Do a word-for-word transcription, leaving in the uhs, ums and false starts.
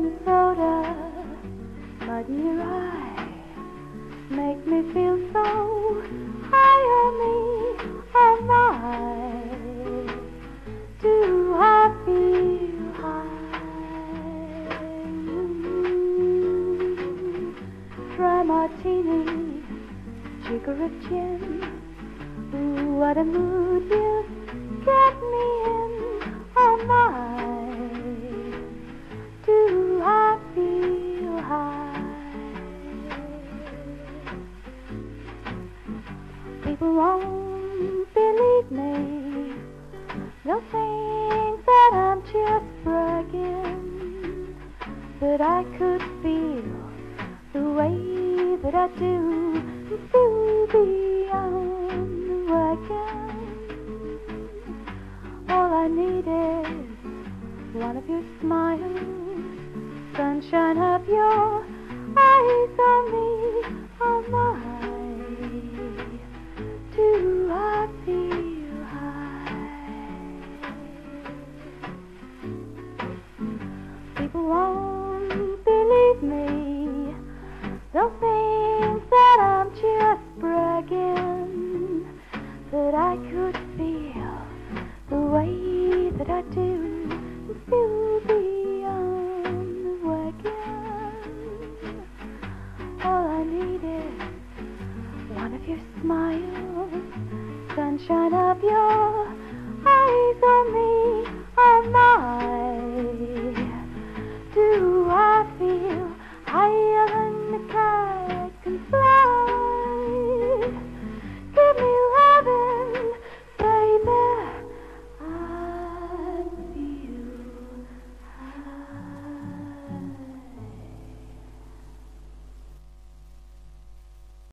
Minnesota, my dear, I make me feel so high on me, oh my, do I feel high? Try martini, jigger of gin, ooh, what a mood you get me in, oh my, do I feel high? People won't believe me, they'll think that I'm just bragging, but I could feel the way that I do, and feel beyond the wagon. All I need is one of your smiles, sunshine of your eyes on me, oh my, do I feel high? People won't believe me, they'll think that I'm just bragging, but I could feel the way that I do,